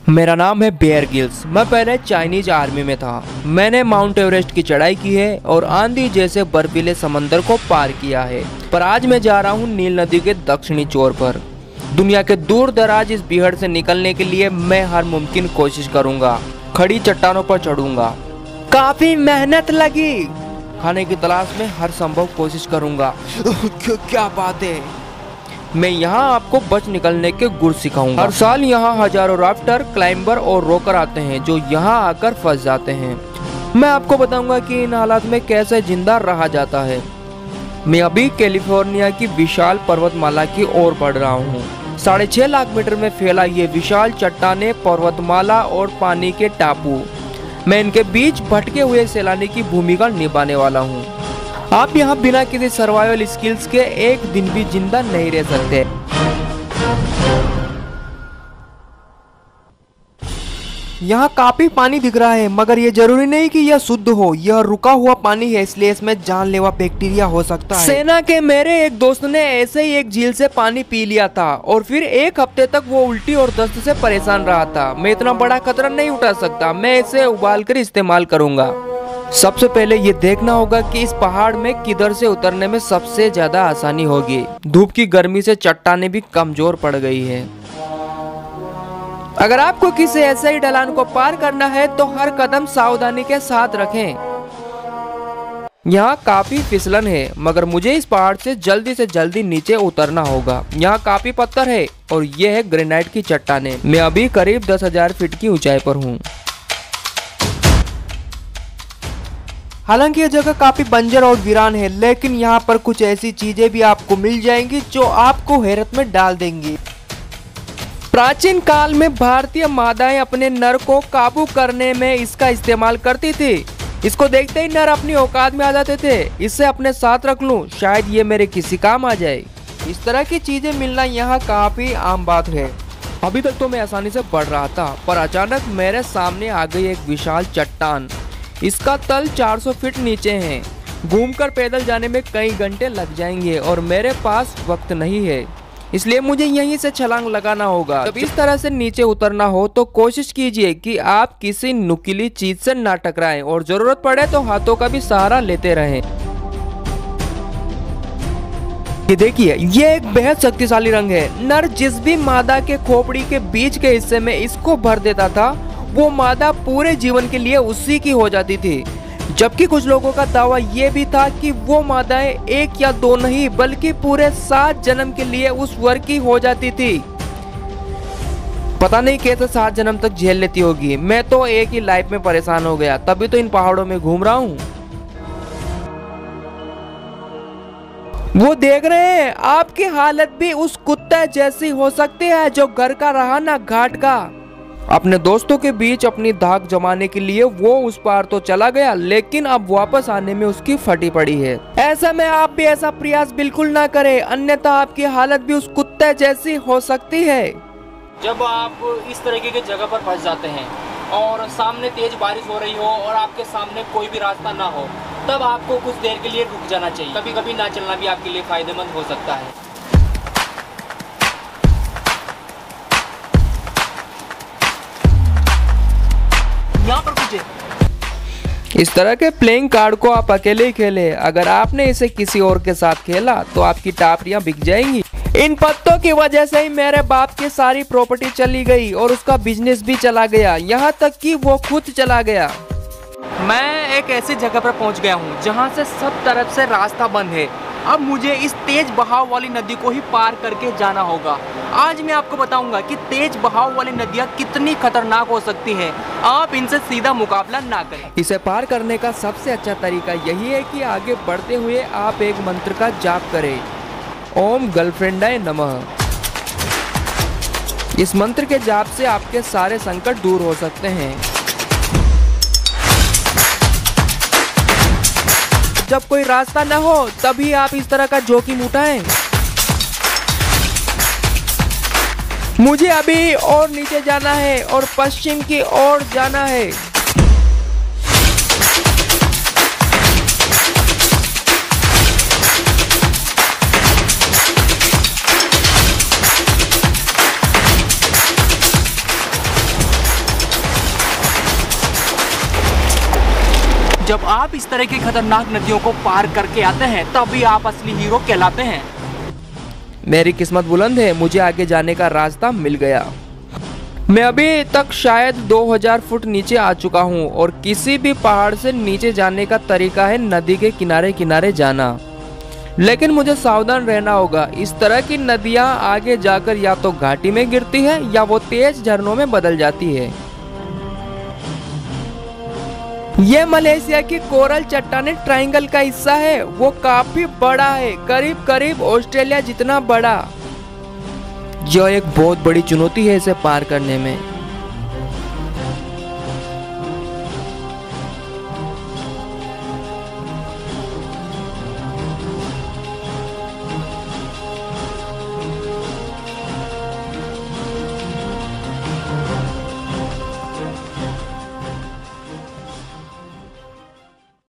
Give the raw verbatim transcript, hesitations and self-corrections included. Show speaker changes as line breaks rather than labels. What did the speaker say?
मेरा नाम है बेयर गिल्स। मैं पहले चाइनीज आर्मी में था। मैंने माउंट एवरेस्ट की चढ़ाई की है और आंधी जैसे बर्फीले समंदर को पार किया है। पर आज मैं जा रहा हूँ नील नदी के दक्षिणी छोर पर। दुनिया के दूर दराज इस बीहड़ से निकलने के लिए मैं हर मुमकिन कोशिश करूंगा। खड़ी चट्टानों पर चढ़ूंगा। काफी मेहनत लगी। खाने की तलाश में हर संभव कोशिश करूंगा। क्या बात है। मैं यहाँ आपको बच निकलने के गुर सिखाऊंगा। हर साल यहाँ हजारों राफ्टर, क्लाइंबर और रोकर आते हैं जो यहाँ आकर फंस जाते हैं। मैं आपको बताऊंगा कि इन हालात में कैसे जिंदा रहा जाता है। मैं अभी कैलिफोर्निया की विशाल पर्वतमाला की ओर बढ़ रहा हूँ। साढ़े छह लाख मीटर में फैला ये विशाल चट्टाने, पर्वतमाला और पानी के टापू। मैं इनके बीच भटके हुए सैलानी की भूमिका निभाने वाला हूँ। आप यहाँ बिना किसी सर्वाइवल स्किल्स के एक दिन भी जिंदा नहीं रह सकते। यहाँ काफी पानी दिख रहा है, मगर ये जरूरी नहीं कि यह शुद्ध हो। यह रुका हुआ पानी है, इसलिए इसमें जानलेवा बैक्टीरिया हो सकता है। सेना के मेरे एक दोस्त ने ऐसे ही एक झील से पानी पी लिया था और फिर एक हफ्ते तक वो उल्टी और दस्त से परेशान रहा था। मैं इतना बड़ा खतरा नहीं उठा सकता। मैं इसे उबाल कर इस्तेमाल करूंगा। सबसे पहले ये देखना होगा कि इस पहाड़ में किधर से उतरने में सबसे ज्यादा आसानी होगी। धूप की गर्मी से चट्टानें भी कमजोर पड़ गई है। अगर आपको किसी ऐसे ही ढलान को पार करना है तो हर कदम सावधानी के साथ रखें। यहाँ काफी फिसलन है, मगर मुझे इस पहाड़ से जल्दी से जल्दी नीचे उतरना होगा। यहाँ काफी पत्थर है और ये है ग्रेनाइट की चट्टानें। मैं अभी करीब दस हजार फीट की ऊंचाई पर हूँ। हालांकि यह जगह काफी बंजर और वीरान है, लेकिन यहाँ पर कुछ ऐसी चीजें भी आपको मिल जाएंगी जो आपको हैरत में डाल देंगी। प्राचीन काल में भारतीय मादाएं अपने नर को काबू करने में इसका इस्तेमाल करती थी। इसको देखते ही नर अपनी औकात में आ जाते थे। इसे अपने साथ रख लूं, शायद ये मेरे किसी काम आ जाए। इस तरह की चीजें मिलना यहाँ काफी आम बात है। अभी तक तो मैं आसानी से बढ़ रहा था, पर अचानक मेरे सामने आ गई एक विशाल चट्टान। इसका तल चार सौ फीट नीचे है। घूमकर पैदल जाने में कई घंटे लग जाएंगे और मेरे पास वक्त नहीं है, इसलिए मुझे यहीं से छलांग लगाना होगा। जब इस तरह से नीचे उतरना हो तो कोशिश कीजिए कि आप किसी नुकीली चीज से ना टकराएं और जरूरत पड़े तो हाथों का भी सहारा लेते रहें। ये देखिए, ये एक बेहद शक्तिशाली रंग है। नर जिस भी मादा के खोपड़ी के बीच के हिस्से में इसको भर देता था, वो मादा पूरे जीवन के लिए उसी की हो जाती थी। जबकि कुछ लोगों का दावा ये भी था कि वो मादाएं एक या दो नहीं बल्कि पूरे सात जन्म के लिए उस वर की हो जाती थी। पता नहीं कैसे सात जन्म तक झेल लेती होगी। मैं तो एक ही लाइफ में परेशान हो गया, तभी तो इन पहाड़ों में घूम रहा हूँ। वो देख रहे हैं, आपकी हालत भी उस कुत्ते जैसी हो सकती है जो घर का रहा ना घाट का। अपने दोस्तों के बीच अपनी धाक जमाने के लिए वो उस पार तो चला गया, लेकिन अब वापस आने में उसकी फटी पड़ी है। ऐसा में आप भी ऐसा प्रयास बिल्कुल ना करें, अन्यथा आपकी हालत भी उस कुत्ते जैसी हो सकती है।
जब आप इस तरीके की जगह पर फंस जाते हैं और सामने तेज बारिश हो रही हो और आपके सामने कोई भी रास्ता ना हो, तब आपको कुछ देर के लिए रुक जाना चाहिए। कभी कभी ना चलना भी आपके लिए फायदेमंद हो सकता है। यहाँ पर कुछ
इस तरह के प्लेइंग कार्ड को आप अकेले ही खेले। अगर आपने इसे किसी और के साथ खेला तो आपकी टापरियां बिक जाएंगी। इन पत्तों की वजह से ही मेरे बाप की सारी प्रॉपर्टी चली गई और उसका बिजनेस भी चला गया, यहाँ तक कि वो खुद चला गया। मैं एक ऐसी जगह पर पहुंच गया हूँ जहाँ से सब तरफ से रास्ता बंद है। अब मुझे इस तेज बहाव वाली नदी को ही पार करके जाना होगा। आज मैं आपको बताऊंगा कि तेज बहाव वाली नदियाँ कितनी खतरनाक हो सकती हैं। आप इनसे सीधा मुकाबला ना करें। इसे पार करने का सबसे अच्छा तरीका यही है कि आगे बढ़ते हुए आप एक मंत्र का जाप करें। ओम गर्लफ्रेंडाय नमः। इस मंत्र के जाप से आपके सारे संकट दूर हो सकते हैं। जब कोई रास्ता न हो तभी आप इस तरह का जोखिम उठाएं। मुझे अभी और नीचे जाना है और पश्चिम की ओर जाना है।
जब आप इस तरह की खतरनाक नदियों को पार करके आते हैं तभी आप असली हीरो कहलाते हैं।
मेरी किस्मत बुलंद है, मुझे आगे जाने का रास्ता मिल गया। मैं अभी तक शायद दो हज़ार फुट नीचे आ चुका हूँ और किसी भी पहाड़ से नीचे जाने का तरीका है नदी के किनारे किनारे जाना, लेकिन मुझे सावधान रहना होगा। इस तरह की नदियाँ आगे जाकर या तो घाटी में गिरती है या वो तेज झरनों में बदल जाती है। ये मलेशिया की कोरल चट्टानें ट्रायंगल का हिस्सा है, वो काफी बड़ा है, करीब करीब ऑस्ट्रेलिया जितना बड़ा, जो एक बहुत बड़ी चुनौती है इसे पार करने में।